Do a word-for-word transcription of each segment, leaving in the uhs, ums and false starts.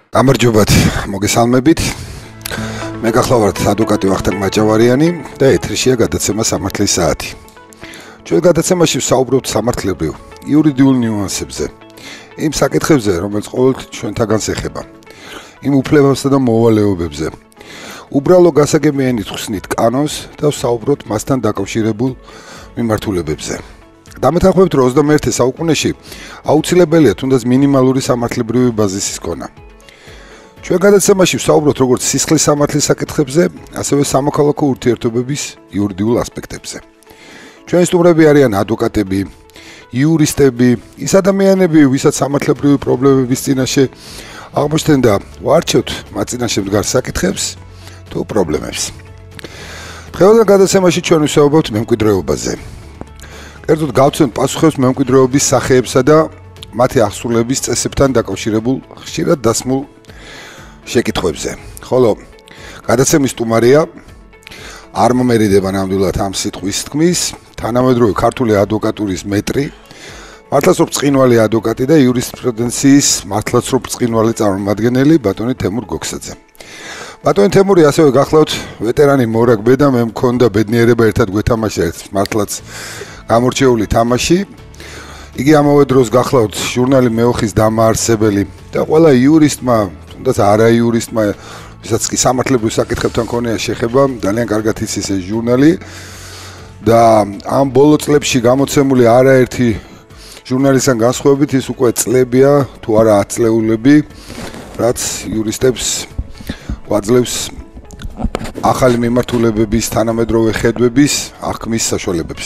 გამარჯობათ, მოგესალმებით. მე გახლავართ ადვოკატი ვახტანგ მაჭავარიანი და ეთერშია გადაცემა სამართლის საათი. ჩვენ გადაცემაში ვსაუბრობთ სამართლებრივ, იურიდიულ ნიუანსებზე, იმ საკითხებზე, რომელიც ყოველთვის ჩვენთაგანს ეხება, იმ უფლებებსა და მოვალეობებზე. უბრალო გასაგებიანი ხსნით კანონს და ვსაუბრობთ მასთან დაკავშირებულ მიმართულებებზე. დამეთანხმებით, რომ ოცდამეერთე საუკუნეში აუცილებელია თუნდაც მინიმალური სამართლებრივი ბაზისის ქონა. ჩვენ გადაცემაში ვსაუბრობთ როგორც სისხლის სამართლის საკითხებზე, ასევე სამოქალაქო ურთიერთობების იურიდიულ ასპექტებზე. ჩვენი სტუმრები არიან ადვოკატები, იურისტები, ის ადამიანები, ვისაც სამართლებრივი პრობლემების წინაშე აღმოჩნდა ვარჩევთ მათ წინაშე მდგარ საკითხებს თუ პრობლემებს. დღევანდელ გადაცემაში ჩვენ ვსაუბრობთ მემკვიდრეობაზე. კერძოდ გავცემთ პასუხებს მემკვიდრეობის სახეებსა და მათი აღსრულების წესებთან დაკავშირებულ ხშირად დასმულ შეკითხვებზე. ხოლო გადაცემის სტუმარია არ მომერიდება ნამდვილად ამ სიტყვის თქმის, თანამედროვე ქართული ადვოკატურის მეტრი, მართლაცრობ ბრწყინვალე ადვოკატი და იურისპრუდენციის მართლაცრობ ბრწყინვალე წარმომადგენელი ბატონი თემურ გოგსაძე. ბატონი თემური ასევე გახლავთ ვეტერანი მორაგბე და მე მქონდა ბედნიერება ერთად გვეთამაშა ერთ მართლაც გამორჩეული თამაში. იგი ამავე დროს გახლავთ ჟურნალი მეოხის დამაარსებელი და ყველა იურისტმა თუნდაც არა იურისტმა, ვისაც კი სამართლებრივ საკითხებთან ქონია შეხება, ძალიან კარგად იცის ეს ჟურნალი და ამ ბოლო წლებში გამოცემული არაერთი ჟურნალისგან განსხვავებით ის უკვე წლებია, თუ არა ათწლეულები, რაც იურისტებს გვაძლევს ახალი მიმართულებების, თანამედროვე ხედვების აღქმის საშუალებებს.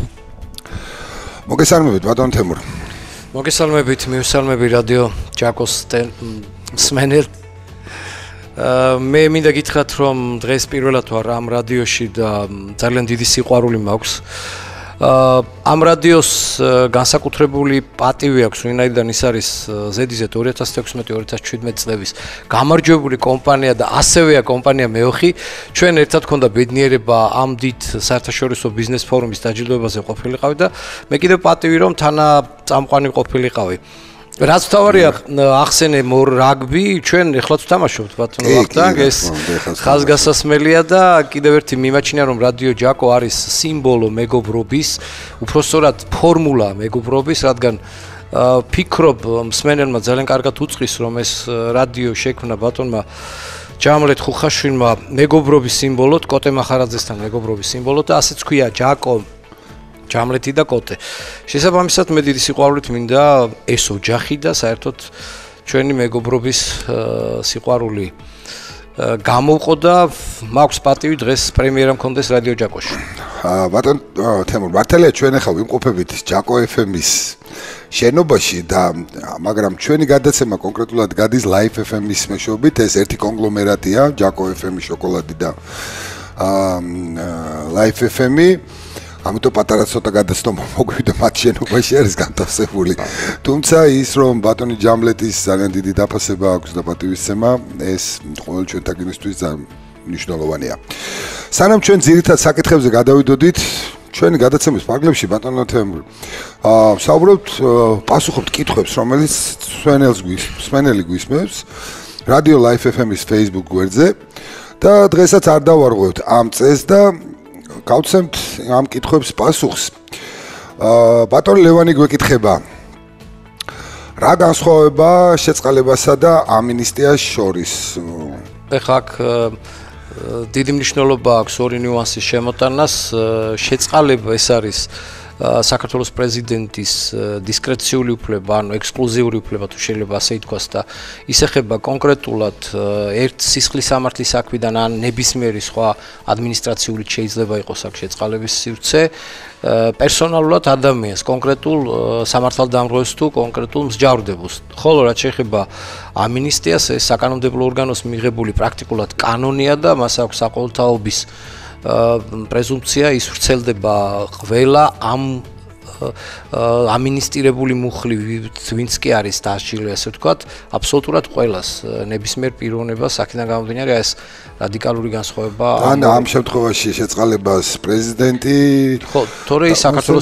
მოგესალმებით, ბატონ თემურ. მოგესალმებით, მივესალმები რადიო ჯაკოს მსმენელ. მე მინდა გითხრათ, რომ დღეს პირველად ვარ ამ რადიოში და ძალიან დიდი სიყვარული მაქვს. ამ რადიოს განსაკუთრებული პატივი აქვს, ვინაიდან ის არის ზედიზედ ორი ათას თექვსმეტი ორი ათას შვიდმეტი წლების გამარჯვებული კომპანია და ასევეა კომპანია მეოხი. ჩვენ ერთად გქონდა ბედნიერება ამ დიდ საერთაშორისო ბიზნეს ფორუმის დაჯილდოებაზე ყოფილიყავი და მე კიდევ პატივი რომ თანაწამყვანი ყოფილიყავი. რაც თავარია ახსენე მორ რაგბი, ჩვენ ეხლაც ვთამაშობთ ბატონო ვახტანგ, ეს ხაზგასასმელია და კიდევ ერთი მიმაჩნია რომ რადიო ჯაკო არის სიმბოლო მეგობრობის, უпростоრად ფორმულა მეგობრობის, რადგან ფიქრობ მსმენელმა ძალიან კარგად უწყის რომ ეს რადიო შექმნა ბატონმა ჯამლეთ ხუხაშვილმა მეგობრობის სიმბოლოდ, კოტე მახარაძესთან მეგობრობის სიმბოლოდ და ასეც ქვია ჯაკო ჯამლეთი და კოტე. შესაბამისად მე დიდი სიყვარულით მინდა ეს ოჯახი და საერთოდ ჩვენი მეგობრობის სიყვარული გამოვყო და მაქვს პატივი დღეს პრემიერა მქონდეს რადიო ჯაკოში. ბატონ თემურ, მართალია ჩვენ ახლა ვიმყოფებით ჯაკო ეფ ემის შენობაში და მაგრამ ჩვენი გადაცემა კონკრეტულად გადის ლაიფ ეფ ემის მეშვეობით, ეს ერთი კონგლომერატია, ჯაკო ეფ ემი, შოკოლადი და ლაიფ ეფ ემი. ამიტომ პატარა ცოტა გადაცემა მოგვიდა მათ შენობაში არის განთავსებული. თუმცა ის რომ ბატონი ჯამლეთის ძალიან დიდი დაფასება აქვს და პატივისცემა, ეს ყოველ ჩვენთაგანისთვის ძალიან მნიშვნელოვანია. სანამ ჩვენ ძირითად საკითხებზე გადავიდოდით, ჩვენი გადაცემის ფარგლებში ბატონო თემურ, აა ვსაუბრობთ, პასუხობთ კითხვებს, რომელიც მსმენელს გვისმენს, მსმენელი გვისმენს რადიო ლაიფ ეფ ემის Facebook გვერდზე და დღესაც არ დავარღვევთ ამ წესს და გავცემთ ამ კითხვებს პასუხს. აა ბატონ ლევანი გვეკითხება: რა განსხვავება შეწყალებასა და ამინისტიას შორის? ეხლა აქ დიდი მნიშვნელობა აქვს ორი ნიუანსის შემოტანას. შეწყალება ეს არის საქართველოს პრეზიდენტის დისკრეციული უფლება, ანუ ექსკლუზიური უფლება თუ შეიძლება ასე ითქვას და ისეხება კონკრეტულად ერთ სისხლის სამართლის საქმიდან ან ნებისმიერი სხვა ადმინისტრაციული შეიძლება იყოს აქ შეწყალების სივრცე პერსონალურად ადამიანს, კონკრეტულ სამართალდამღვრელს თუ კონკრეტულ მსჯავრდებულს. ხოლო რაც შეეხება ამინისტიას, ეს საკანონმდებლო ორგანოს მიღებული პრაქტიკულად კანონია და მას აქვს საყოველთაობის პრეზუმპცია, ის ვრცელდება ყველა ამ ამინისტირებული მუხლი, ვინც კი არის დასჯილი, ასე ვთქვათ, აბსოლუტურად ყველას ნებისმიერ პიროვნებას აქედან გამომდინარე ეს რადიკალური განსხვავება. ან ამ შემთხვევაში შეწყალებას პრეზიდენტი, ხო, თორე ის საქართველოს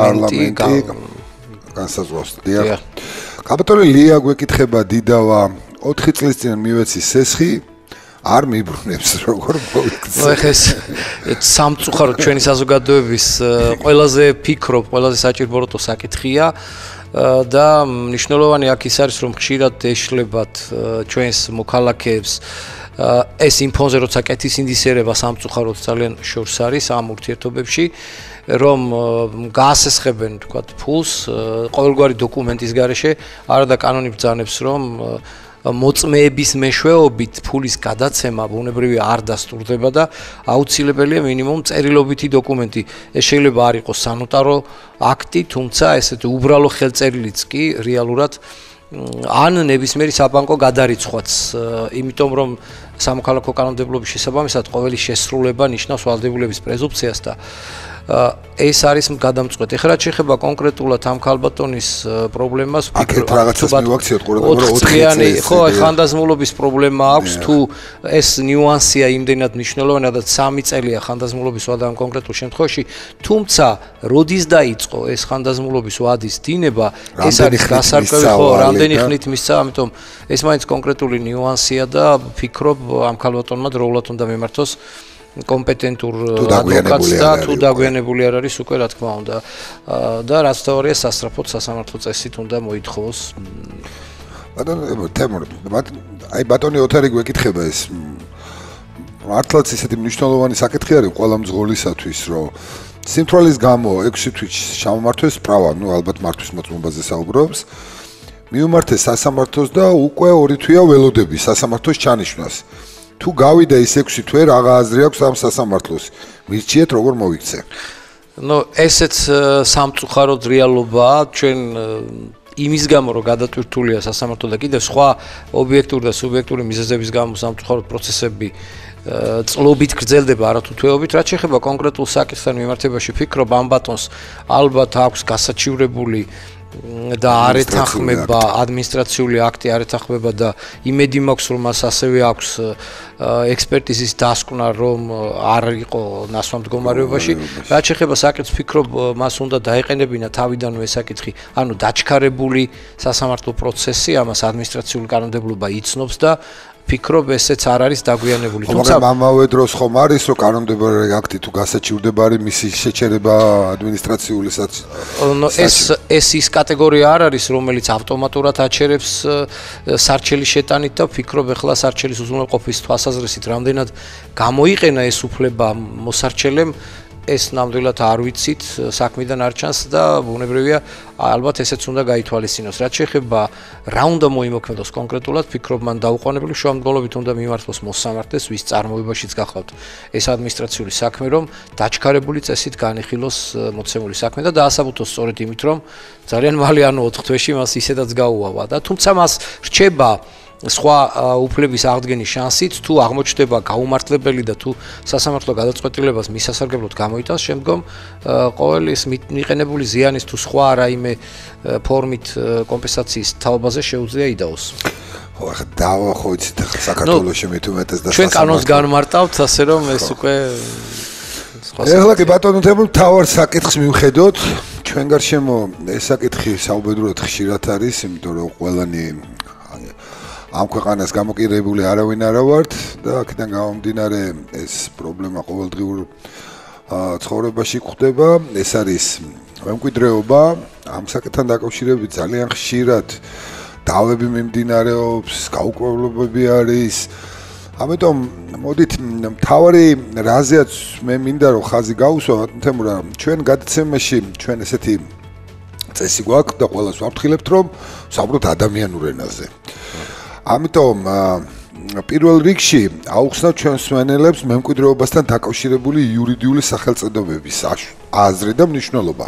პარლამენტი განსაზღვრავს. დიახ. კაპიტოლი ლია გვეკითხება დიდავა ოთხი წლის წინ მივეცი სესხი არ მიბრუნებს როგორ მოვიქცე. ნუ ეხეს სამწუხაროდ ჩვენი საზოგადოების ყველაზე ფიქრობ, ყველაზე საჭიროებო საკითხია და მნიშვნელოვანი აქ ის არის რომ ხშირად ეშლებათ ჩვენს მოქალაქეებს ეს ინფოზე როცა კეთის ინდისერება სამწუხაროდ ძალიან შორს არის ამ ურთიერთობებში რომ გაასესხებენ თქვა ფულს ყოველგვარი დოკუმენტის გარეშე არა და კანონი ბრძანებს რომ მოწმეების მეშვეობით ფულის გადაცემა ბუნებრივია არ დასტურდება და აუცილებელია მინიმუმ წერილობითი დოკუმენტი. ეს შეიძლება არ იყოს სანოტარო აქტი, თუმცა ესეთი უბრალო ხელწერილიც კი რეალურად ან ნებისმიერი საბანკო გადარიცხვაც, იმიტომ რომ სამოქალაქო კანონმდებლობის შესაბამისად ყოველი შესრულება ნიშნავს ვალდებულების პრეზუმპციას და ეს არის გადამწყვეტი. ეხლა რაც შეეხება კონკრეტულად ამ ქალბატონის პრობლემას, ვფიქრობ, რაღაცას მივაქციოთ ყურადღება ოთხ წლიანი, ხო, ხანდაზმულობის პრობლემა აქვს, თუ ეს ნიუანსია იმდენად მნიშვნელოვანი, და სამი წელია ხანდაზმულობის ვადა ამ კონკრეტულ შემთხვევაში, თუმცა როდის დაიწყო ეს ხანდაზმულობის ვადის დინება, ეს არის გასარკვევი, ხო, რამდენი ხნით მისცა, ამიტომ ეს მაინც კონკრეტული ნიუანსია და ვფიქრობ, ამ ქალბატონმა დროულად უნდა მიმართოს კომპეტენტურ ადვოკატს და თუ დაგვიანებული არ არის უკვე რა თქმა უნდა და რაც თორია სასწრაფოდ სასამართლო წესით უნდა მოითხოვოს. ბატონო თემურ, აი ბატონი ოთარი გვეკითხება ეს მართლაც ისეთი მნიშვნელოვანი საკითხი არის ყველა მძღოლისათვის, რომ სიმთვრალის გამო ექვსი თვით ჩამომართვეს პრავა, ну ალბათ მართვის მოწმობაზე საუბრობს. მიუმართეს სასამართლოს და უკვე ორი თვეა ველოდები სასამართლოს ჩანიშვნას. თუ გავიდა ის ექვსი თვე რაღა აზრი აქვს ამ სასამართლოს მირჩიეთ როგორ მოვიქცე. ნუ ესეც სამწუხაროდ რეალობაა ჩვენ იმის გამო რომ გადატვირთულია სასამართლო და კიდევ სხვა ობიექტური და სუბიექტური მიზეზების გამო სამწუხაროდ პროცესები წლობით გრძელდება არათუ თვეობით. რაც შეეხება კონკრეტულ საკითხთან მიმართებაში ვფიქრობ ამ ბატონს ალბათ აქვს გასაჩივრებული და არ ეთანხმება ადმინისტრაციული აქტი არ ეთანხმება და იმედი მაქვს რომ მას ასევე აქვს ექსპერტიზის დასკვნა რომ არ იყო ნასვამ მდგომარეობაში. რაც შეეხება საკითხს ვფიქრობ მას უნდა დაეყენებინა თავიდანვე ეს საკითხი, ანუ დაჩქარებული სასამართლო პროცესი, ამას ადმინისტრაციული კანონმდებლობა იცნობს და ვფიქრობ ესეც არ არის დაგვიანებული. თუმცა ამავე დროს ხომ არის რომ კანონმდებლური აქტი თუ გასაჩივრდება არის მისი შეჩერება ადმინისტრაციულისაც. ეს ეს ის კატეგორია არ არის რომელიც ავტომატურად აჩერებს სარჩელის შეტანით და ვფიქრობ ახლა სარჩელის უზრუნველყოფის თვალსაზრისით რამდენად გამოიყენა ეს უფლება მოსარჩელემ ეს ნამდვილად არ ვიცით საქმიდან არ ჩანს და ბუნებრივია ალბათ ესეც უნდა გაითვალისწინოს. რაც შეეხება რა უნდა მოიმოქმედოს კონკრეტულად, ვფიქრობ მან დაუყოვნებლივ შუამდგომლობით უნდა მიმართოს მოსამართლეს, ვის წარმოებაშიც გახლავთ ეს ადმინისტრაციული საქმე, რომ დაჩქარებული წესით განიხილოს მოცემული საქმე და დაასაბუთოს სწორედ იმით, რომ ძალიან მალე ანუ ოთხ თვეში მას ისედაც გაუავა და თუმცა მას რჩება სხვა უფლების აღდგენის შანსით, თუ აღმოჩნდება გაუმართლებელი და თუ სასამართლო გადაწყვეტილებას მისასარგებლოდ გამოიტანს, შემდგომ ყოველი ეს მიყენებული ზიანის თუ სხვა რაიმე ფორმით კომპენსაციის თაობაზე შეუძლია იდაოს. ხო, ახლა დავა ხო იცით ახლა საქართველოში მით უმეტეს და ჩვენ კანონს განმარტავთ, ასე რომ ეს უკვე ეხლა კი ბატონო თემო თავარ საკითხს მივხედოთ, ჩვენ გარშემო ეს საკითხი საუბედურად ხშირად არის, იმიტომ რომ ყველანი ამ ქვეყანას გამოკირებული არავინ არა ვართ და აქედან გამომდინარე ეს პრობლემა ყოველდღიურ ცხოვრებაში გვხდება. ეს არის მემკვიდრეობა, ამ საკითხთან დაკავშირებით ძალიან ხშირად დავები მიმდინარეობს, გაუკვლევებები არის. ამიტომ მოდით მთავარი რაზეაც მე მინდა რომ ხაზი გაუსვა, თემურა, ჩვენ გადაცემაში ჩვენ ესეთი წესი გვაქვს და ყველას ვაფრთხილებთ რომ საუბრობთ ადამიანურ ენაზე. ამიტომ პირველ რიგში აუხსნათ ჩვენ მსმენელებს მემკვიდრეობასთან დაკავშირებული იურიდიული სახელწოდებების აზრი და მნიშვნელობა.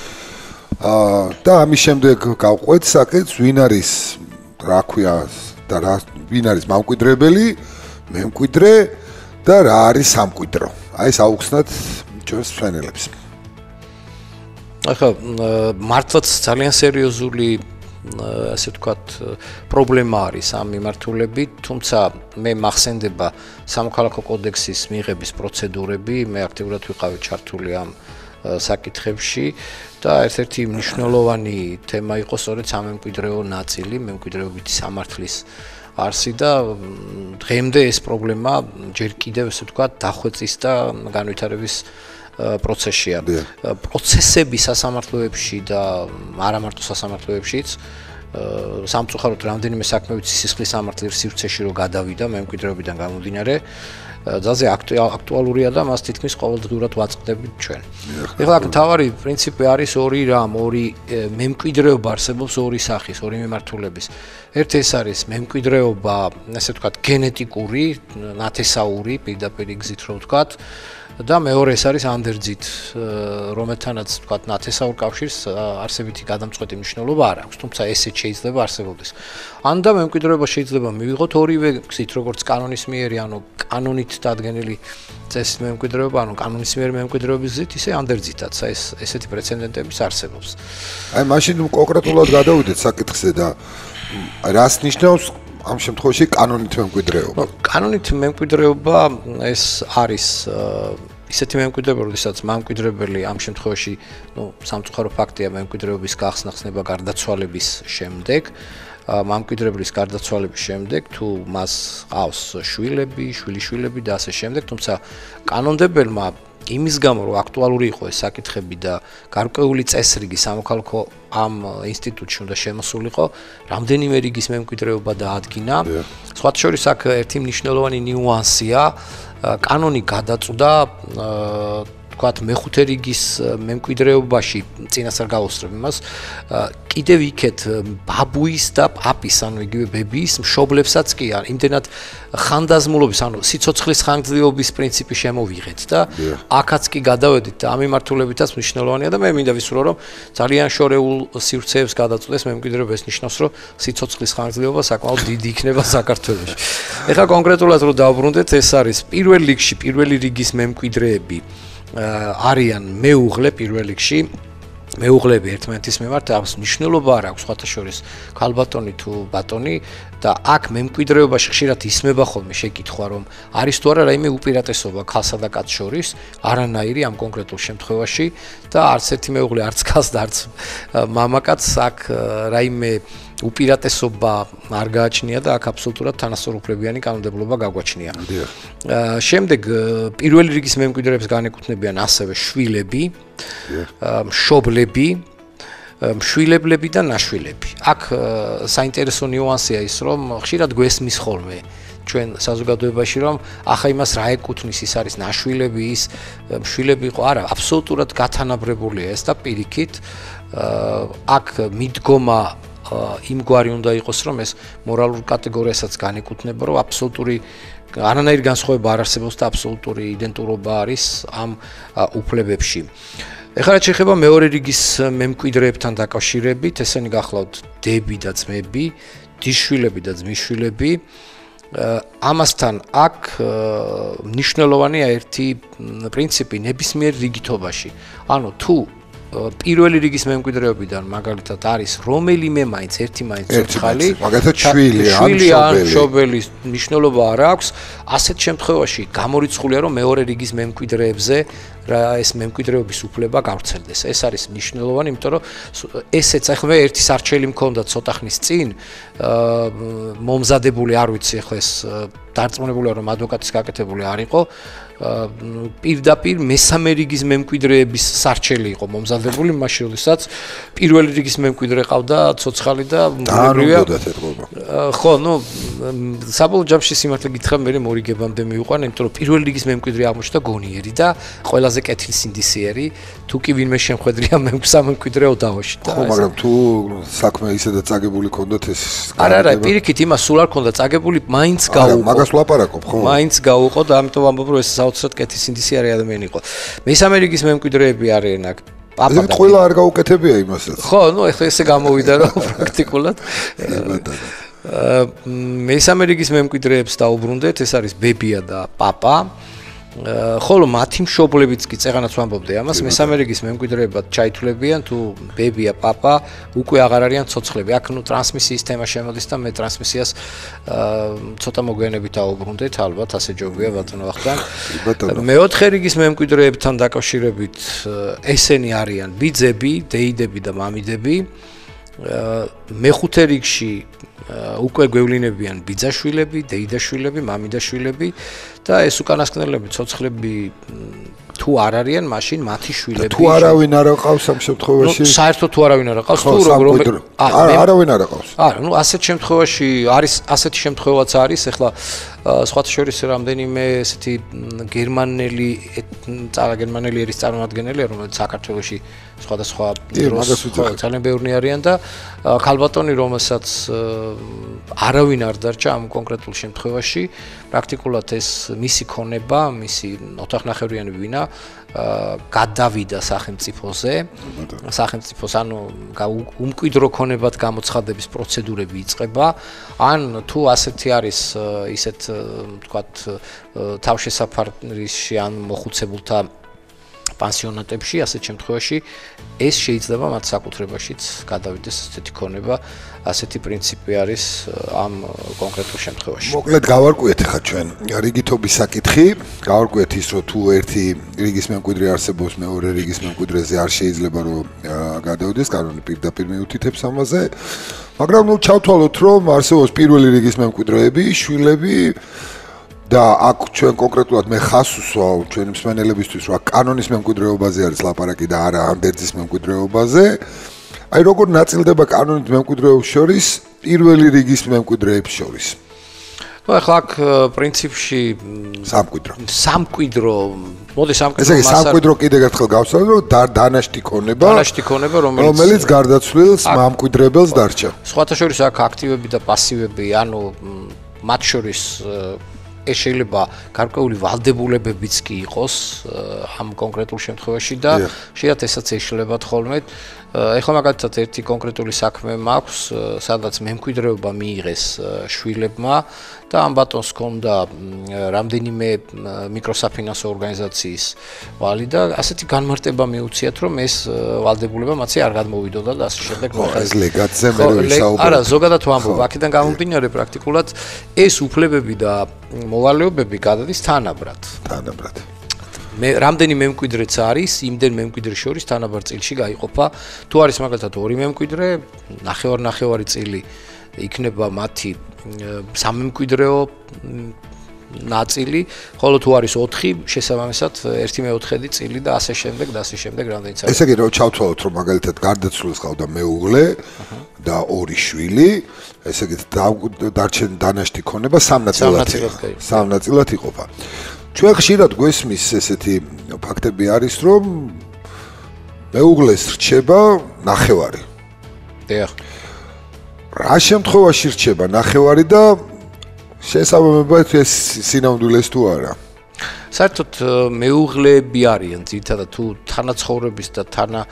და ამის შემდეგ გავყვეთ საკითხს, ვინ არის, რა ქვია და რა ვინ არის მემკვიდრებელი, მემკვიდრე და რა არის სამკვიდრო. აი ეს აუხსნათ ჩვენ მსმენელებს. ახლა მართლაც ძალიან სერიოზული ასე ვთქვათ პრობლემა არის ამ მიმართულებით, თუმცა მე მახსენდება სამოქალაქო კოდექსის მიღების პროცედურები, მე აქტიურად ვიყავი ჩართული ამ საკითხებში და ერთ-ერთი მნიშვნელოვანი თემა იყო სწორედ სამემკვიდრეო ნაწილი, მემკვიდრეობითი სამართლის არსი და დღემდე ეს პრობლემა ჯერ კიდევ ესე ვთქვათ დახვეწის და განვითარების პროცესია. პროცესები სასამართლოებში და არა მარტო სასამართლოებშიც სამწუხაროდ რამდენიმე საქმე ვიცი სისხლის სამართლის სივრცეში რო გადავიდა მემკვიდრეობიდან გამომდინარე ძალზე აქტუალურია და მას თითქმის ყოველდღიურად ვაწყდებით ჩვენ. ეხლა აქ თავარი პრინციპი არის ორი რამ, ორი მემკვიდრეობა არსებობს ორი სახის, ორი მიმართულების. ერთი ეს არის მემკვიდრეობა, ასე ვთქვათ, გენეტიკური, ნათესაური, პირდაპირ გზით რო ვთქვათ, და მეორე ეს არის ანდერძით, რომელთანაც ვთქვათ ნათესაურ კავშირს არსებითი გადამწყვეტი მნიშვნელობა არ აქვს, თუმცა ესეც შეიძლება არსებობდეს. ან და მემკვიდრეობა შეიძლება მივიღოთ ორივე გზით, როგორც კანონის მიერი, ანუ კანონით დადგენილი წესით მემკვიდრეობა, ანუ კანონის მიერ მემკვიდრეობის გზით, ისე ანდერძითაც, ეს ესეთი პრეცედენტებიც არსებობს. აი, მაშინ კონკრეტულად გადავიდეთ საკითხზე და რას ნიშნავს ამ შემთხვევაში კანონით მემკვიდრეობა? კანონით მემკვიდრეობა ეს არის ისეთი მემკვიდრეობა, როდესაც მამკვიდრებელი ამ შემთხვევაში, ну, სამწუხარო ფაქტია მემკვიდრეობის გახსნა ხსნება გარდაცვალების შემდეგ, მამკვიდრებლის გარდაცვალების შემდეგ, თუ მას ყავს შვილები, შვილიშვილები და ასე შემდეგ, თუმცა კანონმდებელმა იმის გამო, რომ აქტუალური იყო ეს საკითხები და გარკვეული წესრიგი სამოქალაქო ამ ინსტიტუტში უნდა შემოსულიყო, რამდენიმე რიგის მემკვიდრეობა დაადგინა. სხვათა შორის აქ ერთი მნიშვნელოვანი ნიუანსია, კანონი გადაწყვეტა ვთქვათ მეხუთე რიგის მემკვიდრეობაში წინასწარ გავუსწრებ იმას კიდევ იქეთ ბაბუის და პაპის ანუ იგივე ბებიის მშობლებსაც კი არ იმდენად ხანდაზმულობის ანუ სიცოცხლის ხანგრძლივობის პრინციპი შემოვიღეთ და აქაც კი გადავედით და ამ მიმართულებითაც მნიშვნელოვანია და მე მინდა ვისურვო რომ ძალიან შორეულ სივრცეებს გადაწყვეტეს მემკვიდრეობა ეს ნიშნავს რომ სიცოცხლის ხანგრძლივობა საკმაოდ დიდი იქნება საქართველოში. ეხლა კონკრეტულად რომ დავბრუნდეთ ეს არის პირველ რიგში პირველი რიგის მემკვიდრეები არიან მეუღლე პირველ რიგში მეუღლები ერთმანეთის მიმართ აქვს მნიშვნელობა არ აქვს სხვათა შორის ქალბატონი თუ ბატონი და აქ მემკვიდრეობაში ხშირად ისმება ხოლმე შეკითხვა რომ არის თუ არა რაიმე უპირატესობა ქალსა და კაცს შორის არანაირი ამ კონკრეტულ შემთხვევაში და არც ერთი მეუღლე არც ქალს და არც მამაკაცს აქ რაიმე უპირატესობა არ გააჩნია და აქ აბსოლუტურად თანასწორუფლებიანი კანონმდებლობა გაგვაჩნია. შემდეგ პირველი რიგის მემკვიდრეებს განეკუთვნებიან ასევე შვილები, მშობლები, მშვილებლები და ნაშვილები. აქ საინტერესო ნიუანსია ის რომ ხშირად გვესმის ხოლმე ჩვენ საზოგადოებაში რომ ახლა იმას რა ეკუთვნის ის არის ნაშვილები ის მშვილები იყო არა აბსოლუტურად გათანაბრებულია ეს და პირიქით აქ მიდგომა იმგვარი უნდა იყოს რომ ეს მორალურ კატეგორიასაც განეკუთვნება რომ აბსოლუტური არანაირი განსხვავება არ არსებობს და აბსოლუტური იდენტურობა არის ამ უფლებებში. ეხლა რაც შეეხება მეორე რიგის მემკვიდრეებთან დაკავშირებით, ესენი გახლავთ დები და ძმები, დიშვილები და ძმისშვილები. ამასთან აქ მნიშვნელოვანია ერთი პრინციპი ნებისმიერ რიგითობაში. ანუ თუ პირველი რიგის მემკვიდრეობიდან მაგალითად არის რომელიმე მაინც ერთი მაინც ცოცხალი, მაგალითად შვილი ან მშობელი მნიშვნელობა არ აქვს, ასეთ შემთხვევაში გამორიცხულია რომ მეორე რიგის მემკვიდრეებზე რა ეს მემკვიდრეობის უფლება გავრცელდეს. ეს არის მნიშვნელოვანი, იმიტომ რომ ესეც ახლა მე ერთი სარჩელი მქონდა ცოტა ხნის წინ მომზადებული არ ვიცი ახლა ეს დარწმუნებულია რომ ადვოკატის გაკეთებული არ იყო პირდაპირ მესამე რიგის მემკვიდრეების სარჩელი იყო მომზადებული მაშინ როდესაც პირველი რიგის მემკვიდრე ყავდა ცოცხალი და მგრევია ხო ნუ საბოლოო ჯამში სიმართლე გითხრა მე მორიგებამდე მივიყვანა იმიტომ რომ პირველი რიგის მემკვიდრე აღმოჩნდა გონიერი და ყველაზე კეთილსინდისიერი თუ კი ვინმე შემხედრია მემკვიდრეო დავაშით ხო მაგრამ თუ საქმე ისედაც წაგებული ქონდათ ეს არა არა პირიქით იმას სულ არ ქონდა წაგებული მაინც გაუყო მაგას ვლაპარაკობ ხო მაინც გაუყო და ამიტომ ამბობ რომ ეს საოცრად კეთილსინდისიერი ადამიანი იყო მესამე რიგის მემკვიდრეები არიან აქ პაპა და ყველა არ გაუკეთებია იმასაც ხო ნუ ეხლა ესე გამოვიდა რომ პრაქტიკულად მესამე რიგის მემკვიდრეებს დაუბრუნდეთ ეს არის ბებია და პაპა ხოლო მათი მშობლებიც კი წეღანაც ვამბობდი ამას მესამე რიგის მემკვიდრეებად ჩაითვლებიან თუ ბებია პაპა უკვე აღარ არიან ცოცხლები აქ ნუ ტრანსმისიის თემა შემოდის და მე ტრანსმისიას ცოტა მოგვიანებით აუბრუნდეთ ალბათ ასე ჯობია ბატონო ვახტანგ მეოთხე რიგის მემკვიდრეებთან დაკავშირებით ესენი არიან ბიძები, დეიდები და მამიდები მეხუთე რიგში უკვე გვევლინებიან ბიძაშვილები, დეიდაშვილები, მამიდაშვილები და ეს უკანასკნელები, ცოცხლები თუ არ არიან, მაშინ მათი შვილები თუ არავინ არ აყავს ამ შემთხვევაში? ნუ საერთოდ თუ არავინ არ აყავს, თუ როგორ არავინ არ აყავს. არა, ნუ ასეთ შემთხვევაში არის ასეთი შემთხვევაც არის, ეხლა სხვათა შორის რამდენიმე ესეთი გერმანელი გერმანელი ერის წარმომადგენელია, რომელიც საქართველოში სხვადასხვა დროს ძალიან ბევრი არიან და ქალბატონი, რომელსაც არავინ არ დარჩა ამ კონკრეტულ შემთხვევაში, პრაქტიკულად ეს მისი ქონება, მისი ოთახნახევრიანი ვინა გადავიდა სახელმწიფოზე. სახელმწიფოს ანუ უმკვიდრო ქონებად გამოცხადების პროცედურები იწყება. ან თუ ასეთი არის ისეთ ვთქვათ თავშესაფარში ან მოხუცებულთა პანსიონატებში, ასეთ შემთხვევაში ეს შეიძლება მათ საკუთრებაშიც გადავიდეს ასეთი ქონება, ასეთი პრინციპი არის ამ კონკრეტულ შემთხვევაში. მოკლედ გავარკვიეთ ახლა ჩვენ რიგითობის საკითხი, გავარკვიეთ ის, რომ თუ ერთი რიგის მემკვიდრე არსებობს, მეორე რიგის მემკვიდრეზე არ შეიძლება რომ გადავიდეს, კანონი პირდაპირ მიუთითებს ამაზე, მაგრამ ნუ ჩავთვალოთ, რომ არსებობს პირველი რიგის მემკვიდრეები, შვილები და აქ ჩვენ კონკრეტულად მე ხას ვსვავ ჩვენი მსმენელებისთვის, რომ კანონის მემკვიდრეობაზე არის ლაპარაკი და არა ანდერძის მემკვიდრეობაზე. აი როგორ ნაწილდება კანონის მემკვიდრეობის შორის პირველი რიგის მემკვიდრეებს შორის? ნუ ახლა აქ პრინციპში სამკვიდრო. სამკვიდრო, მოდი სამკვიდრო ესე იგი სამკვიდრო კიდევ ერთხელ გავსწავლე, რომ დანაშტი ქონება, დანაშტი ქონება, რომელიც რომელიც გარდაცვლილს მამკვიდრებელს დარჩა. სხვათა შორის აქ აქტივები და პასივები, ანუ მათ შორის ეს შეიძლება გარკვეული ვალდებულებებიც კი იყოს ამ კონკრეტულ შემთხვევაში და შეიძლება ესაც ეშლებათ ხოლმე. ეხლა მაგალითად ერთი კონკრეტული საქმე მაქვს, სადაც მემკვიდრეობა მიიღეს შვილებმა და ამ ბატონს ჰქონდა რამდენიმე მიკროსაფინანსო ორგანიზაციის ვალი და ასეთი განმარტება მიუციათ, რომ ეს ვალდებულება მათი არ გადმოვიდოდა და ასე შემდეგ. ეს ლეგატზე მე ვისაუბრებ. არა, ზოგადად ვამბობ, აქედან გამომდინარე პრაქტიკულად ეს უფლებები და მოვალეობები გადადის თანაბრად. თანაბრად. მე რამდენი მემკვიდრეც არის, იმდენ მემკვიდრეს შორის თანაბარ წილში გაიყოფა. თუ არის მაგალითად ორი მემკვიდრე, ნახევარ-ნახევარი წილი იქნება მათი სამემკვიდრეო ნაწილი, ხოლო თუ არის ოთხი, შესაბამისად ერთი მეოთხედი წილი და ასე შემდეგ და ასე შემდეგ რამდენიც არის. ესე იგი რომ ჩავთვალოთ, რომ მაგალითად გარდაცვლილს ყავდა მეუღლე და ორი შვილი, ესე იგი დარჩენილი დანაშტი ქონება სამ ნაწილად სამ ნაწილად იყოფა. ჩვენ ხშირად გვესმის ესეთი ფაქტები არის, რომ მეუღლეს რჩება ნახევარი. დიახ. რა შემთხვევაში რჩება ნახევარი და შესაბამება ეს სინამდვილეს თუ არა? საერთოდ მეუღლეები არიან ძირითადად თუ თანაცხოვრების და თანა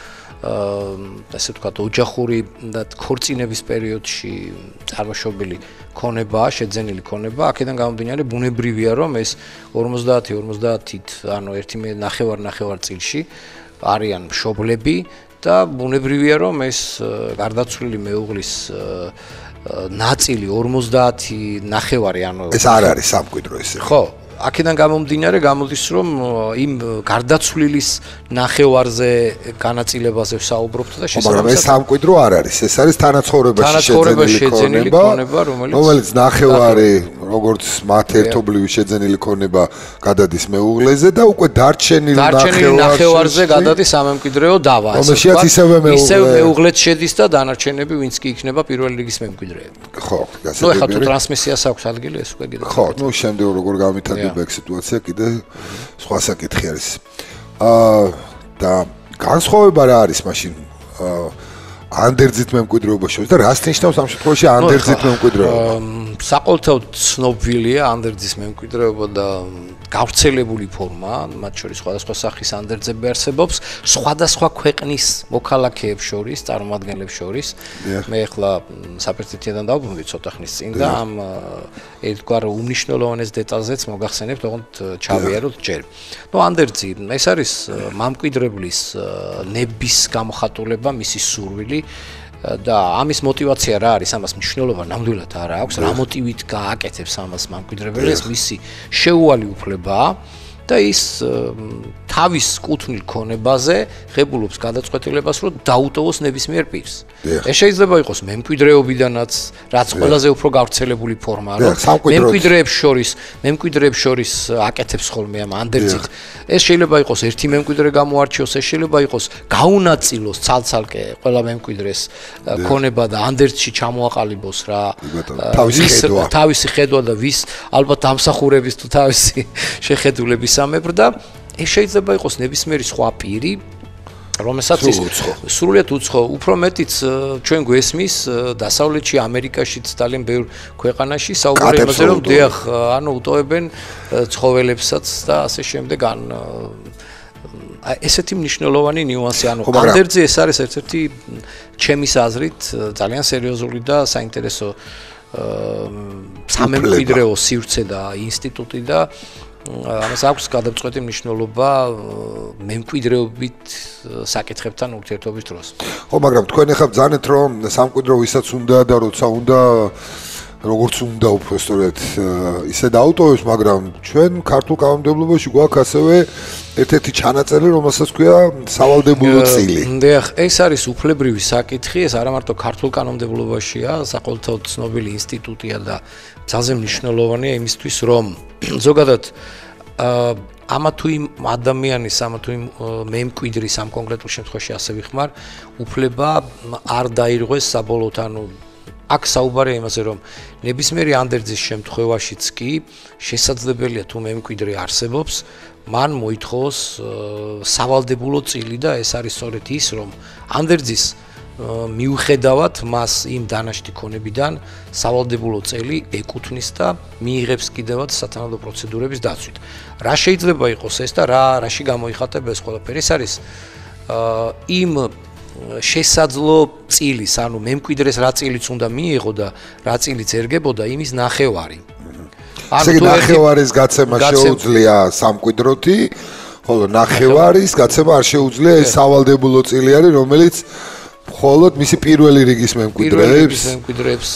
ასე ვთქვათ ოჯახური და ქორწინების პერიოდში წარმოშობილი ქონება, შეძენილი ქონება, აქედან გამომდინარე ბუნებრივია, რომ ეს ორმოცდაათი ორმოცდაათით, ანუ ერთი ნახევარ-ნახევარ წილში არიან მშობლები და ბუნებრივია, რომ ეს გარდაცვლილი მეუღლის ნაწილი ორმოცდაათი ნახევარი, ანუ ეს არ არის სამკვიდრო ესე. ხო, აქედან გამომდინარე გამოდის, რომ იმ გარდაცვლილის ნახევარზე განაწილებაზე ვსაუბრობთ და შესაძლოა მაგრამ ეს სამკვიდრო არ არის, ეს არის თანაცხოვრებაში შეძენილი ქონება, რომელიც ნახევარი როგორც მათ ერთობლივი შეძენილი ქონება გადადის მეუღლეზე და უკვე დარჩენილი ნახევარზე გადადის სამემკვიდრეო დავა. რომელშიც ისევე მეუღლეც შედის და დანარჩენები ვინც კი იქნება პირველი რიგის მემკვიდრეები. ხო, ნუ ახლა თუ ტრანსმისიას აქვს ადგილი, ეს უკვე კიდე ხო, ნუ შემდეგ როგორ გამიტარდება ეგ სიტუაცია კიდე სხვა საკითხი არის. აა და განსხვავება რა არის მაშინ ანდერძით მემკვიდრეობა შორის და რას ნიშნავს ამ შემთხვევაში ანდერძით მემკვიდრეობა? საყოველთაოდ ცნობილია ანდერძის მემკვიდრეობა და გავრცელებული ფორმა, მათ შორის სხვადასხვა სახის ანდერძები არსებობს, სხვადასხვა ქვეყნის მოქალაქეებს შორის, წარმომადგენლებს შორის. მე ახლა საფერტიტიდან დავბრუნდი ცოტა ხნის წინ და ამ ერთგვარ უმნიშვნელოვანეს დეტალზეც მოგახსენებთ, თუმცა ჩავიაროთ ჯერ. ნუ ანდერძი, ეს არის მამკვიდრებლის ნების გამოხატულება, მისი სურვილი და ამის мотиваცია რა არის, ამას მნიშვნელობა ნამდვილად არ აქვს, რა მოტივით გააკეთებს ამას მამკვიდრებელს, მისი შეუვალი უფლებაა და ის თავის კუთვნილ ქონებაზე ღებულობს გადაწყვეტილებას, რომ დაუტოვოს ნებისმიერ პირს. ეს შეიძლება იყოს მემკვიდრეობიდანაც, რაც ყველაზე უფრო გავრცელებული ფორმაა, რომ მემკვიდრეებს შორის, მემკვიდრეებს შორის აკეთებს ხოლმე ამ ანდერძით. ეს შეიძლება იყოს ერთი მემკვიდრე გამოარჩიოს, ეს შეიძლება იყოს გაუნაწილოს ცალ-ცალკე ყველა მემკვიდრეს ქონება და ანდერძში ჩამოაყალიბოს რა თავისი ხედვა. თავისი ხედვა და ვის ალბათ დამსახურების თუ თავისი შეხედულების ამებრ და ეს შეიძლება იყოს ნებისმიერი სხვა პირი, რომელსაც ის სრულიად უცხო, უფრო მეტიც ჩვენ გვესმის დასავლეთში, ამერიკაშიც ძალიან ბევრ ქვეყანაში საუბარი იმაზე, რომ დიახ, ანუ უტოვებენ ცხოველებსაც და ასე შემდეგ, ან ესეთი მნიშვნელოვანი ნიუანსი, ანუ ანდერძი ეს არის ერთ-ერთი ჩემის აზრით ძალიან სერიოზული და საინტერესო სამემკვიდრეო სივრცე და ინსტიტუტი და ამას აქვს გადამწყვეტი მნიშვნელობა მემკვიდრეობით საკითხებთან ურთიერთობის დროს. ხო, მაგრამ თქვენ ახლა ბრძანეთ, რომ სამკვიდრო ვისაც უნდა და როცა უნდა როგორც უნდა უბრალოდ ისე დაუტოვებს, მაგრამ ჩვენ ქართულ კანონმდებლობაში გვაქვს ასევე ერთ-ერთი ჩანაწერი, რომელსაც ქვია სავალდებულო წილი. დიახ, ეს არის უფლებრივი საკითხი, ეს არა მარტო ქართულ კანონმდებლობაშია, საყოველთაოდ ცნობილი ინსტიტუტია და ძალზე მნიშვნელოვანია იმისთვის, რომ ზოგადად ამა თუ იმ ადამიანის, ამა თუ იმ მემკვიდრის ამ კონკრეტულ შემთხვევაში ასე ვიხმარ, უფლება არ დაირღვეს საბოლოოდ, ანუ აქ საუბარია იმაზე, რომ ნებისმიერი ანდერძის შემთხვევაშიც კი შესაძლებელია თუ მემკვიდრე არსებობს, მან მოითხოვოს სავალდებულო წილი და ეს არის სწორედ ის, რომ ანდერძის მიუხედავად მას იმ დანაშთი ქონებიდან სავალდებულო წელი ეკუთვნის და მიიღებს კიდევაც სათანადო პროცედურების დაცვით. რა შეიძლება იყოს ეს და რა რაში გამოიხატება ეს ყველაფერი? ეს არის იმ შესაძლო წილის, ანუ მემკვიდრეს რა წილიც უნდა მიიღო და რა წილიც ერგებოდა, იმის ნახევარი. ანუ თუ ნახევარის გაცემა შეუძლია სამკვიდროთი, ხოლო ნახევარის გაცემა არ შეუძლია ეს სავალდებულო წილი არის, რომელიც მხოლოდ მისი პირველი რიგის მემკვიდრეებს მემკვიდრეებს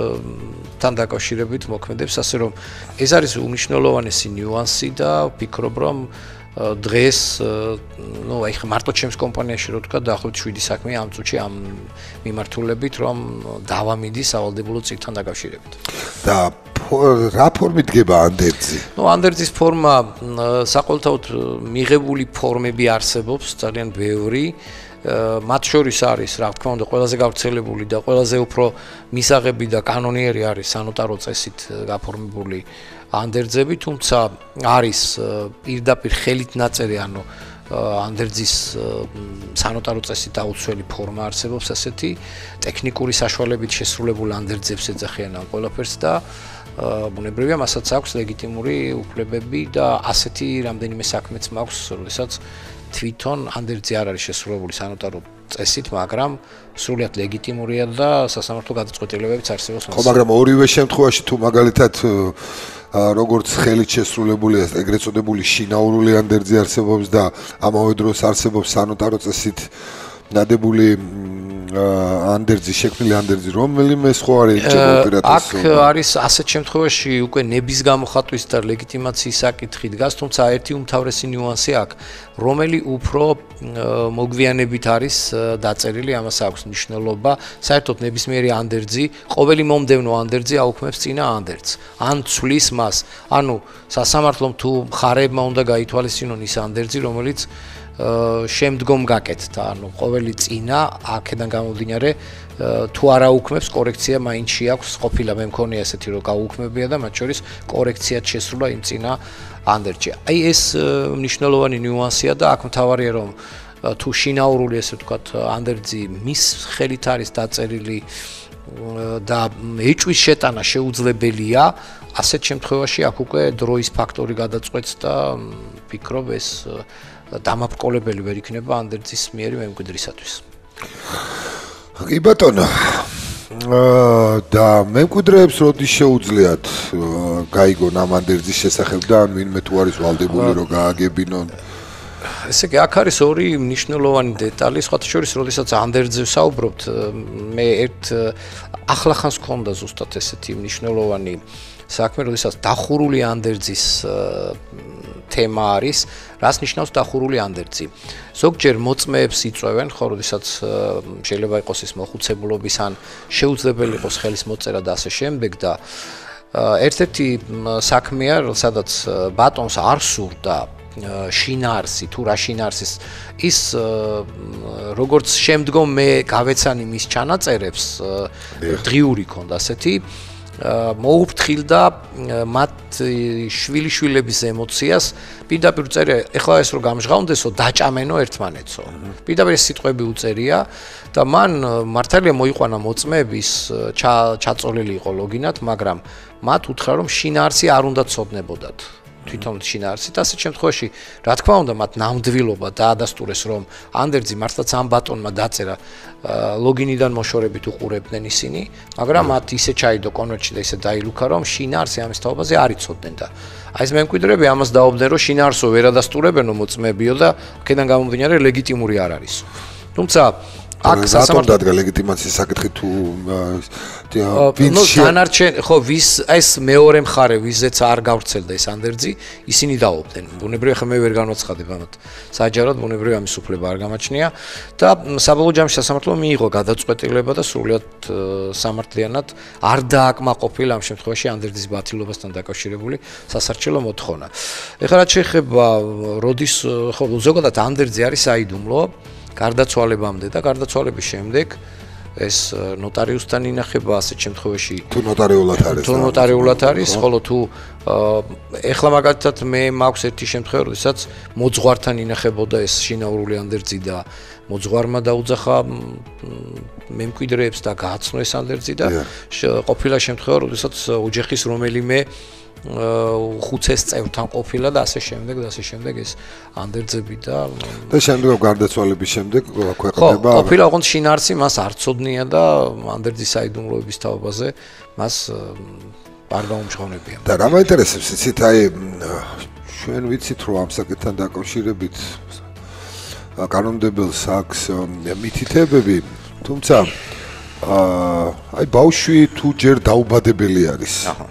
თან დაკავშირებით მოქმედებს, ასე რომ ეს არის უმნიშვნელოვანესი ნიუანსი და ვფიქრობ, რომ დღეს, ну, აი ხა მარტო ჩემს კომპანიაში რო თქვა, დაახლოებით შვიდი საქმეა ამ წუთში ამ მიმართულებით, რომ დავამიდი სავალდებულო წილთან დაკავშირებით. და რა ფორმით დგება ანდერძი? ну, ანდერძის ფორმა საყოველთაოდ მიღებული ფორმები არსებობს, ძალიან ბევრი. მათ შორის არის, რა თქმა უნდა, ყველაზე გავრცელებული და ყველაზე უფრო მისაღები და კანონიერი არის სანოტარო წესით გაფორმებული ანდერძები, თუმცა არის პირდაპირ ხელით ნაწერი, ანუ ანდერძის სანოტარო წესით დაუცველი ფორმა არსებობს, ასეთი ტექნიკური საშუალებით შესრულებული ანდერძებს ეძახიან ამ ყველაფერს და ბუნებრივია, მასაც აქვს ლეგიტიმური უფლებები და ასეთი რამდენიმე საქმეც მაქვს, როდესაც თვითონ ანდერძი არ არის შესრულებული სანოტარო წესით, მაგრამ სრულიად ლეგიტიმურია და სასამართლო გადაწყვეტილებებიც არსებობს. ხო, მაგრამ ორივე შემთხვევაში თუ მაგალითად როგორც ხელით შესრულებული ეგრეთ წოდებული შინაურული ანდერძი არსებობს და ამავე დროს არსებობს სანოტარო წესით ნადებული ანდერძი, შექმნილი ანდერძი, რომელიმე სხვა არ ელჩება ოპერატორს. აქ არის ასეთ შემთხვევაში უკვე ნების გამოხატვის და ლეგიტიმაციის საკითხი დგას, თუმცა ერთი უმთავრესი ნიუანსი აქვს, რომელი უფრო მოგვიანებით არის დაწერილი, ამას აქვს მნიშვნელობა. საერთოდ ნებისმიერი ანდერძი, ყოველი მომდევნო ანდერძი აუქმებს წინა ანდერძს, ან ცვლის მას. ანუ სასამართლომ თუ მხარეებმა უნდა გაითვალისწინონ ის ანდერძი, რომელიც შემდგომ გაკეთდა, ანუ ყოველი წინა აქედან გამომდინარე თუ არა უქმებს კორექცია მაინც შეაქვს, ყოფილა მე მქონია ესეთი რომ გაუქმებია და მათ შორის კორექციაც შესრულა იმ წინა ანდერძში. აი ეს მნიშვნელოვანი ნიუანსია და აქ მთავარია რომ თუ შინაურული ესე ვთქვათ ანდერძი მის ხელით არის დაწერილი და ეჭვის შეტანა შეუძლებელია, ასეთ შემთხვევაში აქ უკვე დროის ფაქტორი გადაწყვეტს და ვფიქრობ ეს დამაბრკოლებელი ვერ იქნება ანდერძის მიერი მემკვიდრისათვის. კი ბატონო. და მემკვიდრეებს როდის შეუძლიათ გაიგონ ამ ანდერძის შესახებ და ან ვინმე თუ არის ვალდებული რომ გააგებინონ? ესე იგი, აქ არის ორი მნიშვნელოვანი დეტალი, სხვათა შორის, როდესაც ანდერძზე ვსაუბრობთ, მე ერთ ახლახანს მქონდა ზუსტად ესეთი მნიშვნელოვანი საქმე, როდესაც დახურული ანდერძის თემა არის, რას ნიშნავს დახურული ანდერძი. ზოგჯერ მოწმეებს იწვევენ, ხო, როდესაც შეიძლება იყოს ის მოხუცებულობის ან შეუძლებელი იყოს ხელის მოწერა და ასე შემდეგ და ერთ-ერთი საქმეა, სადაც ბატონს არ სურდა შინაარსი, თუ რა შინაარსის ის როგორც შემდგომ მე გავეცანი მის ჩანაწერებს, დღიური ქონდა ასეთი, მოუფრთხილდა მათ შვილიშვილების ემოციას, პირდაპირ წერია, ეხლა ეს რო გამჟღავნდესო, დაჭამენო ერთმანეთსო. პირდაპირ ეს სიტყვები უწერია და მან მართალია მოიყვანა მოწმეების ჩაწოლილი იყო ლოგინად, მაგრამ მათ უთხრა რომ შინაარსი არ უნდა ცოდნებოდათ. თვითონ შინაარსი და ასეთ შემთხვევაში რა თქმა უნდა მათ ნამდვილობა დაადასტურეს რომ ანდერძი მართლაც ამ ბატონმა დაწერა ლოგინიდან მოშორებით უყურებდნენ ისინი მაგრამ მათ ისე ჩაიდო კონვერტში და ისე დაილუქა რომ შინაარსი ამის თაობაზე არ იცოდნენ და აი ეს მემკვიდრეები ამას დაობდნენ რომ შინაარსო ვერ ადასტურებენო მოწმეებიო და აქედან გამომდინარე ლეგიტიმური არ არის თუმცა აქ სასამართლო დადგა ლეგიტიმაციის საკითხი თუ ნუ დანარჩენ ხო ვის ეს მეორე მხარე ვიზეც არ გავრცელდა ეს ანდერძი ისინი დაობდნენ ბუნებრივია ხა მე ვერ განვაცხადებ ამათ საჯაროდ ბუნებრივია ამის უფლება არ გამაჩნია და საბოლოო ჯამში სასამართლო მიიღო გადაწყვეტილება და სრულიად სამართლიანად არ დააკმაყოფილა ამ შემთხვევაში ანდერძის ბათილობასთან დაკავშირებული სასარჩელო მოთხოვნა ეხლა რაც შეეხება როდის ხო ზოგადად ანდერძი არის საიდუმლო გარდაცვალებამდე და გარდაცვალების შემდეგ ეს ნოტარიუსთან ინახება ასეთ შემთხვევაში თუ ნოტარიულად არის თუ ნოტარიულად არის ხოლო თუ ეხლა მაგალითად მე მაქვს ერთი შემთხვევა როდესაც მოძღვართან ინახებოდა ეს შინაურული ანდერძი და მოძღვარმა დაუძახა მემკვიდრეებს და გააცნო ეს ანდერძი და ყოფილა შემთხვევა როდესაც ოჯახის რომელიმე ხუცეს წევრთან ყოფილა და ასე შემდეგ და ასე შემდეგ ეს ანდერძები და და შემდეგ გარდაცვალების შემდეგ ქვეყნება ხო ყოფილა ოღონდ შინაარსი მას არ ცოდნია და ანდერძის საიდუმლოების თაობაზე მას არ გაუმჟღავნებია და რა მაინტერესებს იცით აი ჩვენ ვიცით რომ ამ საკითხთან დაკავშირებით კანონმდებლს აქვს მითითებები თუმცა აი ბავშვი თუ ჯერ დაუბადებელი არის აჰა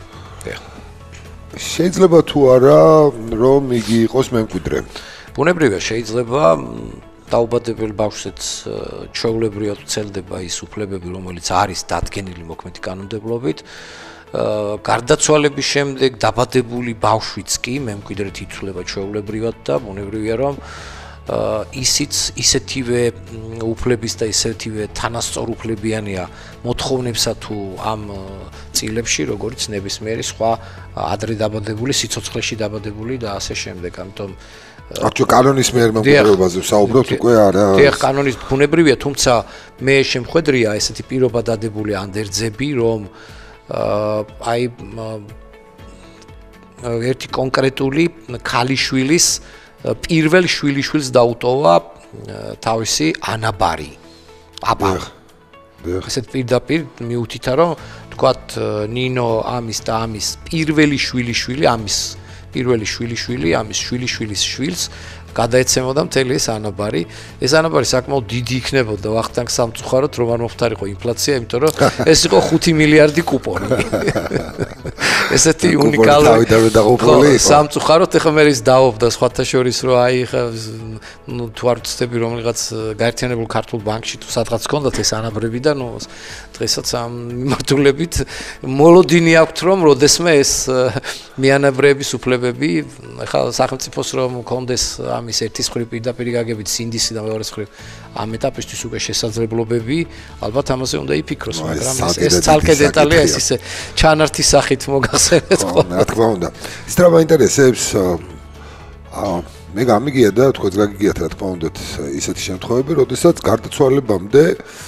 შეიძლება თუ არა რომ იგი იყოს მემკვიდრე. ბუნებრივია შეიძლება დაუბადებელ ბავშვსაც ჩვეულებრივად უცელდება ის უფლებები რომელიც არის დადგენილი მოქმედი კანონმდებლობით. გარდაცვალების შემდეგ დაბადებული ბავშვიც კი მემკვიდრედ ითვლება ჩვეულებრივად და ბუნებრივია რომ ისიც ისეთივე უფლების და ისეთივე თანასწორუფლებიანია მოთხოვნებსა თუ ამ წილებში როგორც ნებისმიერი სხვა ადრე დაბადებული სიცოცხლეში დაბადებული და ასე შემდეგ ამიტომ აქ კანონის მიერ მემკვიდრეობაზე ვსაუბრობთ უკვე არა დიახ კანონის ბუნებრივია თუმცა მე შემხედრია ესეთი პირობა დადებული ანდერძები რომ აი ერთი კონკრეტული ქალიშვილის პირველ შვილიშვილს დაუტოვა თავისი ანაბარი აბა ესეთ პირდაპირ მიუთითა რომ თქვათ ნინო ამის და ამის პირველი შვილიშვილი ამის პირველი შვილიშვილი ამის შვილიშვილის შვილს გადაეცემოდა მთელი ეს ანაბარი ეს ანაბარი საკმაოდ დიდი იქნებოდა ვახტანგ სამწუხაროდ რომ არ მოხდარიყო ინფლაცია იმიტომ რომ ეს იყო ხუთი მილიარდი კუპონი ესეთი უნიკალური სამწუხაროდ ეხლა მე ის დაობდა სხვათა შორის რომ აი ხა ნუ თუ არ ვწდები რომელიღაც გაერთიანებულ ქართულ ბანკში თუ სადღაც ჰქონდათ ეს ანაბრები და ნუ დღესაც ამ მიმართულებით მოლოდინი აქვთ რომ როდესმე ეს მიანაბრების უფლებები ხა სახელმწიფოს რომ მქონდეს ამის ერთის მხრივ პირდაპირ გაგებით სინდისი და მეორეს მხრივ ამ ეტაპისთვის უკვე შესაძლებლობები ალბათ ამაზე უნდა იფიქროს მაგრამ ეს ცალკე დეტალია ეს ისე ჩანართის სახით მოგახსენეთ ხო რა თქმა უნდა ის რა მაინტერესებს მე გამიგია და თქვენ გაგიგიათ რა თქმა უნდა ისეთი შემთხვევები როდესაც გარდაცვალებამდე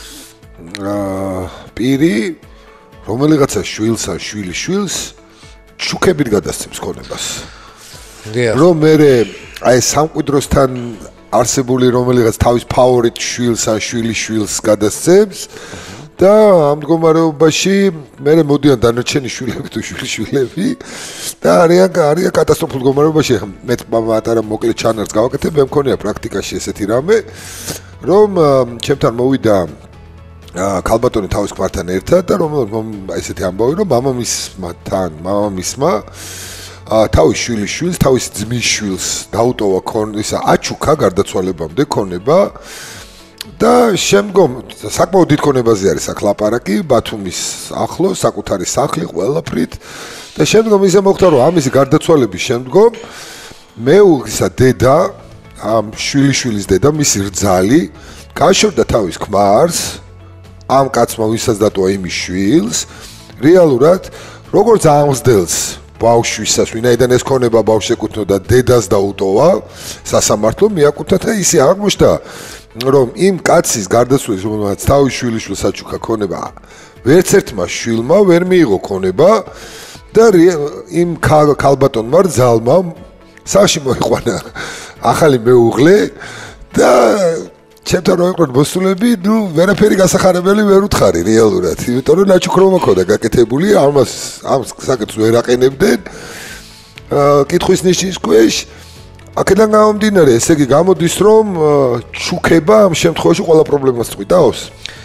პირი რომელიღაცა შვილს ან შვილიშვილს შუქებით გადასცემს ქონებას რომ მე აი სამკვიდროსთან არსებული რომელიღაც თავის ფავორიტ შვილს ან შვილიშვილს გადასცემს და ამ მდგომარეობაში მე მოდიან დანარჩენი შვილები თუ შვილიშვილები და არიან არიან კატასტროფულ მდგომარეობაში მე მატარა მოკლე ჩანარს გავაკეთებ მე მქონია პრაქტიკაში ესეთი რამე რომ ჩემთან მოვიდა ქალბატონი თავის ქმართან ერთად და რომ ესეთი ამბავი რომ მამამისთან მამამისმა თავის შვილის შვილს, თავის ძმის შვილს დაუტოვა ისა აჩუქა გარდაცვალებამდე ქონება და შემდგომ საკმაოდ დიდ ქონებაზე არის აქ ლაპარაკი, ბათუმის ახლოს, საკუთარი სახლი ყველაფრით და შემდგომ ისე მოხდა, რომ ამის გარდაცვალების შემდგომ მეუღლისა დედა, ამ შვილიშვილის დედა, მისი რძალი გაშორდა თავის ქმარს, ამ კაცმა ვისაც დატოვა იმის შვილს, რეალურად როგორც აღმზრდელს ბავშვისას, ვინაიდან ეს ქონება ბავშვს ეკუთვნოდა, დედას დაუტოვა სასამართლომ, მიაკუთა და ისე აღმოჩნდა, რომ იმ კაცის გარდაცვალების, რომელმაც თავის შვილიშვილს აჩუქა ქონება, ვერც ერთმა შვილმა ვერ მიიღო ქონება და იმ ქალბატონმა რძალმა სახლში მოიყვანა ახალი მეუღლე და ჩემთან რო იყვნენ მოსულები, ნუ ვერაფერი გასახარებელი ვერ უთხარი რეალურად, იმიტომ რომ ნაჩუქრობა მქონდა გაკეთებული, ამას ამ საკითხს ვერ აყენებდნენ. კითხვის ნიშნის ქვეშ აქედან გამომდინარე, ესე იგი გამოდის, რომ ჩუქება ამ შემთხვევაში ყველა პრობლემას წვიდავს?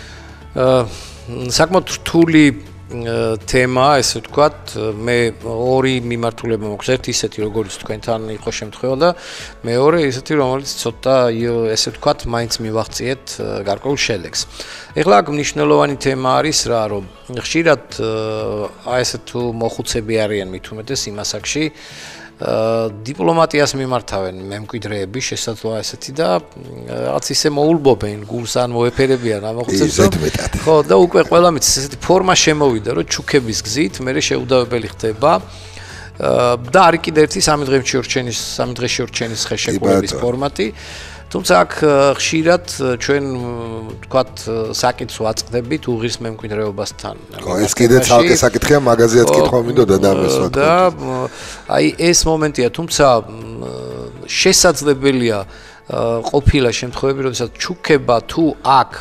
საკმაოდ რთული თემა, ესე ვთქვათ, მე ორი მიმართულება მაქვს, ერთი ისეთი, როგორც თქვენთან იყო შემთხვევა და მეორე ისეთი, რომელიც ცოტა ესე ვთქვათ, მაინც მივაღწიეთ გარკვეულ შედეგს. ეხლა აქ მნიშვნელოვანი თემა არის რა, რომ ხშირად აი ესე თუ მოხუცები არიან მით უმეტეს იმ ასაკში, დიპლომატიას მიმართავენ მემკვიდრეები შესაძლოა ესეთი და რაღაც ისე მოულბობენ გულს ან მოეფერებიან ამ მოხუცებს ხო და უკვე ყველა მის ესეთი ფორმა შემოვიდა რომ ჩუქების გზით მე შეუდავებელი ხდება და არის კიდე ერთი სამი დღე შეორჩენის სამი დღე შეორჩენის ხელშეკრულების ფორმატი თუმცა აქ ხშირად ჩვენ ვთქვათ საკითხს ვაწყდებით უღირს მემკვიდრეობასთან. ხო, ეს კიდე ცალკე საკითხია, მაგაზეაც კითხვა მინდოდა და ამას ვთქვათ. და აი ეს მომენტია, თუმცა შესაძლებელია ყოფილა შემთხვევები, როდესაც ჩუქება თუ აქ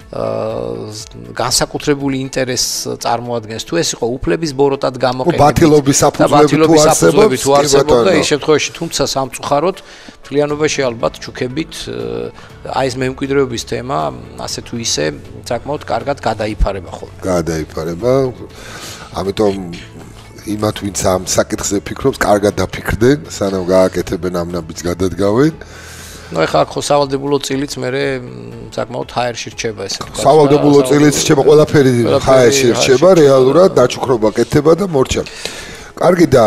განსაკუთრებული ინტერესს წარმოადგენს თუ ეს იყო უფლების ბოროტად გამოყენებული ბათილობის საფუძვლები თუ არსებობდა ის შემთხვევაში თუმცა სამწუხაროდ მთლიანობაში ალბათ ჩუქებით აი ეს მემკვიდრეობის თემა ასე თუ ისე საკმაოდ კარგად გადაიფარება ხოლმე გადაიფარება ამიტომ იმათ ვინც ამ საკითხზე ფიქრობს კარგად დაფიქრდნენ სანამ გააკეთებენ ამ ნაბიჯს გადადგავენ ну ეხლა ხო სავალდებულო წილიც მე საკმაოდ ჰაერში რჩება ესე ვთქვა. სავალდებულო წილიც რჩება ყველაფერი ჰაერში რჩება, რეალურად დაჩუქრობა კეთდება და მორჩა. კარგი და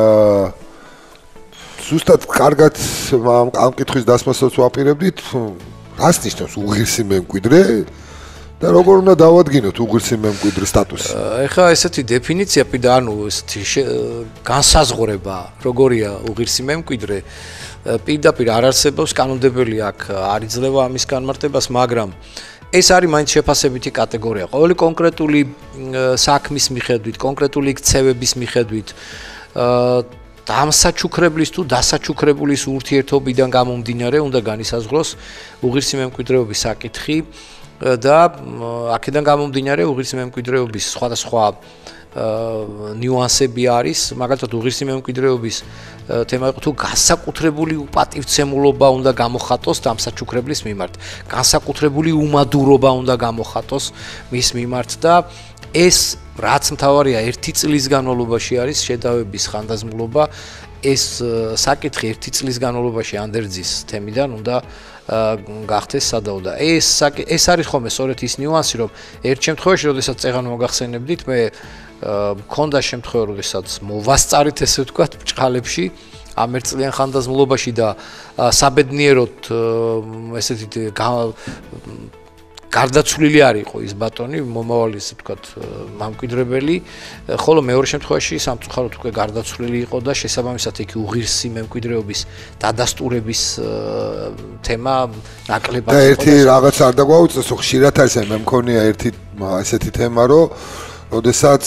ზუსტად კარგად ამ კითხვის დასმასაც ვაპირებდით, რას ნიშნავს უღირსი მემკვიდრე და როგორ უნდა დავადგინოთ უღირსი მემკვიდრის სტატუსი? ეხლა ესეთი დეფინიცია პირდა, ანუ ესეთი განსაზღვრება, როგორია უღირსი მემკვიდრე პირდაპირ არ არსებობს კანონდებელი აქ არ იძლევა ამის განმარტებას, მაგრამ ეს არის მაინც შეფასებითი კატეგორია. ყოველი კონკრეტული საქმის მიხედვით, კონკრეტული ქცევების მიხედვით, დამსაჩუქრებლის თუ დასაჩუქრებულის ურთიერთობიდან გამომდინარე უნდა განისაზღვროს უღირსი მემკვიდრეობის საკითხი და აქედან გამომდინარე უღირსი მემკვიდრეობის სხვადასხვა ნიუანსები არის, მაგალითად უღირსი მემკვიდრეობის თემა იყო თუ განსაკუთრებული უპატივცემულობა უნდა გამოხატოს დამსაჩუქრებლის მიმართ, განსაკუთრებული უმადურობა უნდა გამოხატოს მის მიმართ და ეს რაც მთავარია ერთი წლის განმავლობაში არის შედავების ხანდაზმულობა, ეს საკითხი ერთი წლის განმავლობაში ანდერძის თემიდან უნდა გახდეს სადავო და ეს ეს არის ხოლმე სწორედ ის ნიუანსი, რომ ერთ შემთხვევაში, როდესაც წეღან მოგახსენებდით, მე მქონდა შემთხვევა, როდესაც მოვასწარით ესე ვთქვათ, ბჭყალებში ამ ერთ წლიან ხანდაზმულობაში და საბედნიეროდ ესეთი გარდაცვლილი არ იყო ის ბატონი, მომავალი ესე ვთქვათ, მემკვიდრებელი, ხოლო მეორე შემთხვევაში სამწუხაროდ უკვე გარდაცვლილი იყო და შესაბამისად იქ უღირსი მემკვიდრეობის დადასტურების თემა ნაკლებად იყო. და ერთი რაღაც არ დაგვაუწესო, ხშირად არის მე მქონია ერთი ესეთი თემა, რომ როდესაც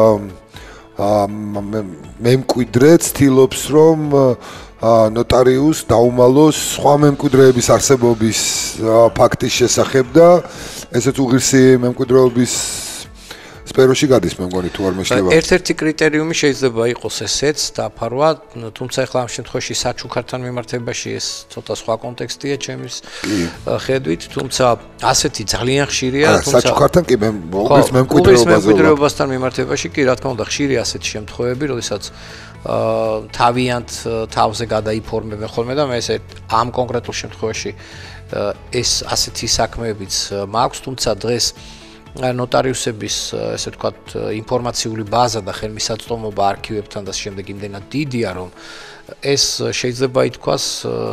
მემკვიდრე ცდილობს, რომ ნოტარიუს დაუმალოს სხვა მემკვიდრეების არსებობის ფაქტის შესახებ და ესეც უღირსი მემკვიდრეობის სფეროში გადის, მე მგონი თუ არ მეშლება. ერთ-ერთი კრიტერიუმი შეიძლება იყოს ესეც დაფარვა, თუმცა ახლა ამ შემთხვევაში საჩუქართან მიმართებაში ეს ცოტა სხვა კონტექსტია ჩემის ხედვით, თუმცა ასეთი ძალიან ხშირია, თუმცა საჩუქართან კი მე უღირს მემკვიდრეობასთან მემკვიდრეობასთან მიმართებაში კი რა თქმა უნდა ხშირია ასეთი შემთხვევები, როდესაც თავიანთ თავზე გადაიფორმებენ ხოლმე და მე ესე ამ კონკრეტულ შემთხვევაში ეს ასეთი საქმეებიც მაქვს, თუმცა დღეს ნოტარიუსების ესე ვთქვათ ინფორმაციული ბაზა და ხელმისაწვდომობა არქივებთან და შემდეგ იმდენად დიდია, რომ ეს შეიძლება ითქვას,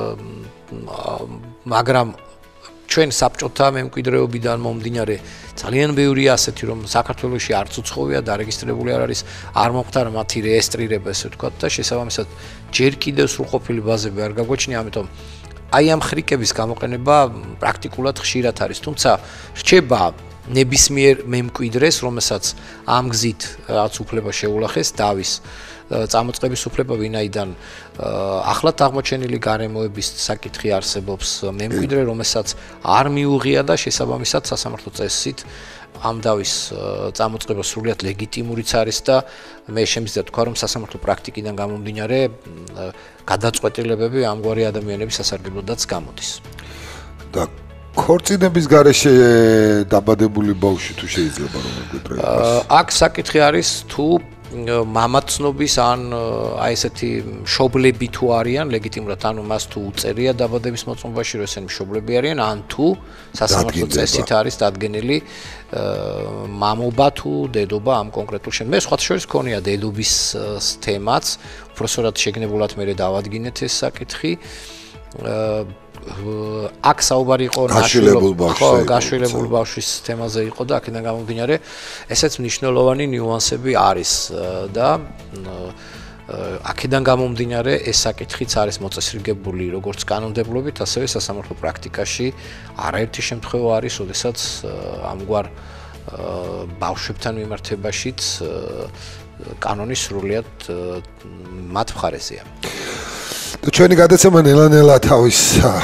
მაგრამ ჩვენ საბჭოთა მემკვიდრეობიდან მომდინარე ძალიან ბევრია ასეთი, რომ საქართველოში არც უცხოია, დარეგისტრირებული არ არის, არ მოხდა მათი რეესტრირება, ესე ვთქვათ და შესაბამისად ჯერ კიდევ სრულყოფილი ბაზები არ გაგვაჩნია, ამიტომ აი ამ ხრიკების გამოყენება პრაქტიკულად ხშირად არის, თუმცა რჩება ნებისმიერ მემკვიდრეს, რომელსაც ამ გზით რაც უფლება შეულახეს, დავის წამოწყების უფლება, ვინაიდან ახლად აღმოჩენილი გარემოების საკითხი არსებობს მემკვიდრე, რომელსაც არ მიუღია და შესაბამისად სასამართლო წესით ამ დავის წამოწყება სრულიად ლეგიტიმურიც არის და მე შემიძლია თქვა, რომ სასამართლო პრაქტიკიდან გამომდინარე გადაწყვეტილებები ამგვარი ადამიანების სასარგებლოდაც გამოდის. და ქორწინების გარეშე დაბადებული ბავშვი თუ შეიძლება რომ მემკვიდრე იყოს? აქ საკითხი არის თუ მამაცნობის ან აი ესეთი მშობლები თუ არიან ლეგიტიმურად, ანუ მას თუ უწერია დაბადების მოწმობაში, რომ ესენი მშობლები არიან, ან თუ სასამართლო წესით არის დადგენილი მამობა თუ დედობა ამ კონკრეტულ შემთხვევაში. მე სხვათა შორის მქონია დედობის თემაც, უბრალოდ შეგნებულად მე დავადგინეთ ეს საკითხი. აქ საუბარი იყო გაშვილებულ ბავშვის თემაზე იყო და აქედან გამომდინარე ესეც მნიშვნელოვანი ნიუანსები არის და აქედან გამომდინარე ეს საკითხიც არის მოწესრიგებული როგორც კანონმდებლობით, ასევე სასამართლო პრაქტიკაში არაერთი შემთხვევა არის, როდესაც ამგვარ ბავშვებთან მიმართებაშიც კანონი სრულიად მათ მხარეზეა. და ჩვენი გადაცემა ნელა-ნელა თავის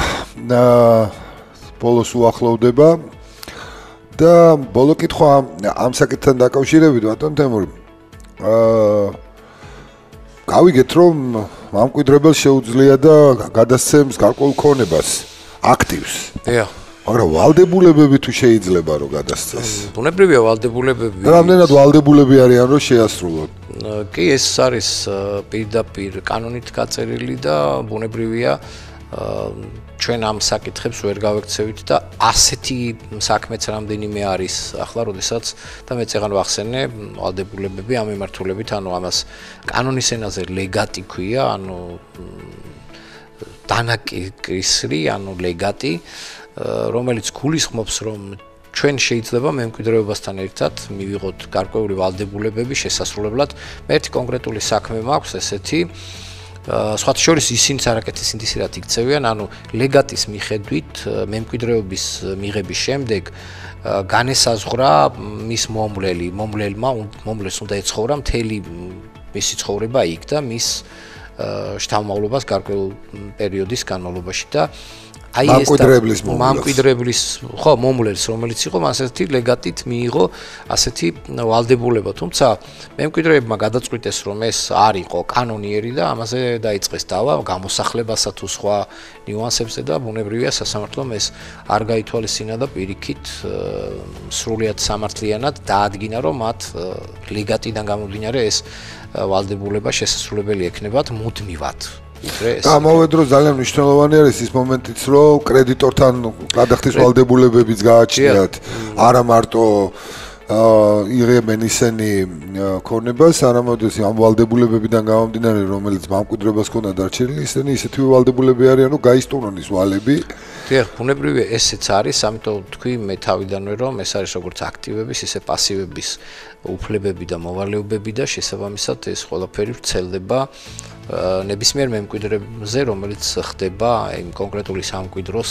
ბოლოს უახლოვდება და ბოლო კითხვა ამ საკითხთან დაკავშირებით, ბატონ თემური. აა გავიგეთ, რომ მამკვიდრებელს შეუძლია და გადასცემს გარკვეულ ქონებას, აქტივს. დიახ. მაგრამ ვალდებულებები თუ შეიძლება რომ გადასცეს? ბუნებრივია ვალდებულებები. რამდენად ვალდებულები არიან რომ შეასრულოთ? კი, ეს არის პირდაპირ კანონით გაწერილი და ბუნებრივია ჩვენ ამ საკითხებს ვერ გავექცევით და ასეთი საქმეც რამდენიმე არის ახლა, როდესაც და მეც ეგან ვახსენე ვალდებულებები ამ მიმართულებით, ანუ ამას კანონის ენაზე ლეგატი ქვია, ანუ დანაკისრი, ანუ ლეგატი, რომელიც გულისხმობს, რომ ჩვენ შეიძლება მემკვიდრეობასთან ერთად მივიღოთ გარკვეული ვალდებულებები შესასრულებლად. მე ერთი კონკრეტული საქმე მაქვს ესეთი, სხვათა შორის ისინიც არაკეთილ სინდისიერად იქცევიან, ანუ ლეგატის მიხედვით მემკვიდრეობის მიღების შემდეგ განესაზღვრა მის მომვლელი, მომვლელმა, მომვლელს უნდა ეცხოვრა მთელი მისი ცხოვრება იქ და მის შთამომავლობას გარკვეულ პერიოდის განმავლობაში და აი ეს მამკვიდრებლის ხო მომვლელს რომელიც იყო მას ასეთი ლეგატით მიიღო ასეთი ვალდებულება, თუმცა მემკვიდრეებმა გადაწყვიტეს რომ ეს არ იყო კანონიერი და ამაზე დაიწყეს დავა გამოსახლებასა თუ სხვა ნიუანსებზე და ბუნებრივია სასამართლომ ეს არ გაითვალისწინა და პირიქით სრულიად სამართლიანად დაადგინა რომ მათ ლეგატიდან გამომდინარე ეს ვალდებულება შესაძლებელი ექნებათ მუდმივად. ამავე დროს ძალიან მნიშვნელოვანი არის ის მომენტიც, რომ კრედიტორთან გადახდის ვალდებულებებიც გააჩნიათ, არა მარტო იღებენ ისინი ქონებას, არამედ ამ ვალდებულებებიდან გამომდინარე, რომელიც მამკვიდრებას ჰქონდა დარჩენილი, ისინი ისეთივე ვალდებულები არიან, რომ გაისტუმრონ ის ვალები. დიახ, ბუნებრივია ესეც არის, ამიტომ თქვი მე თავიდანვე რომ ეს არის როგორც აქტივების, ისე პასივების უფლებები და მოვალეობები და შესაბამისად ეს ყველაფერი ვრცელდება ნებისმიერ მემკვიდრეზე, რომელიც ხდება იმ კონკრეტული სამკვიდროს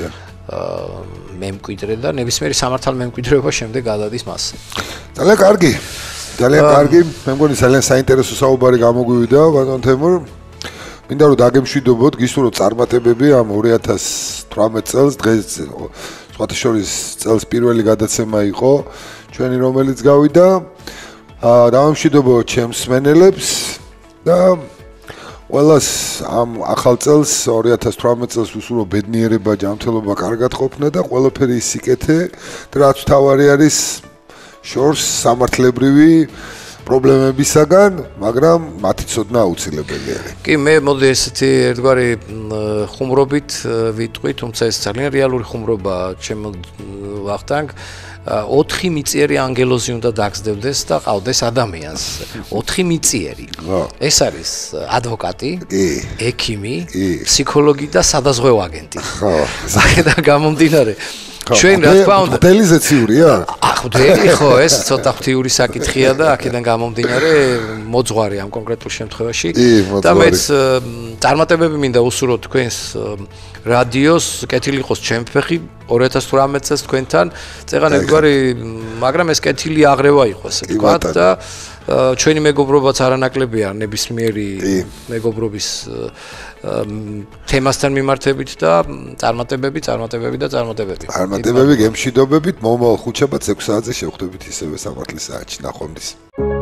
მემკვიდრე და ნებისმიერი სამართალ მემკვიდრეობა შემდეგ გადადის მასზე. ძალიან კარგი. ძალიან კარგი. მე მგონი ძალიან საინტერესო საუბარი გამოგვივიდა, ბატონ თემურ. მინდა რომ დაგემშვიდობოთ, გისურვოთ წარმატებები ამ ორი ათას თვრამეტ წელს, დღეს სხვათა შორის წელს პირველი გადაცემა იყო, ჩვენი რომელიც გავიდა. აა დავემშვიდობოთ ჩემს მსმენელებს და ყველას ამ ახალ წელს ორი ათას თვრამეტ წელს ვუსურვო ბედნიერება, ჯანმრთელობა, კარგად ყოფნა და ყველაფერი სიკეთე და რაც თავარი არის შორს სამართლებრივი პრობლემებისაგან, მაგრამ მათი ცოდნა აუცილებელი არის. კი, მე მოდი ესეთი ერთგვარი ხუმრობით ვიტყვი, თუმცა ეს ძალიან რეალური ხუმრობაა ჩემო ვახტანგ. ოთხი მიწიერი ანგელოზი უნდა დაგსდევდეს და ყავდეს ადამიანს. ოთხი მიწიერი. ეს არის ადვოკატი, ექიმი, ფსიქოლოგი და სადაზღვევო აგენტი. ხო. აქედან გამომდინარე ჩვენ რა თქმა უნდა მოდელიზე ციურია? ახ მოდელი ხო ეს ცოტა ღვთიური საკითხია და აქედან გამომდინარე მოძღვარი ამ კონკრეტულ შემთხვევაში და მეც წარმატებები მინდა უსურვო თქვენს რადიოს კეთილი იყოს ჩემი ფეხი ორი ათას თვრამეტ წელს თქვენთან წეღან ერთგვარი მაგრამ ეს კეთილი აღრევა იყო ესე ვთქვათ და ჩვენი მეგობრობაც არანაკლებია ნებისმიერი მეგობრობის თემასთან მიმართებით და წარმატებები, წარმატებები და წარმატებები. წარმატებები, გემშვიდობებით, მომავალ ხუთშაბათს ექვს საათზე შევხვდებით ისევე სამართლის საათში. ნახვამდის.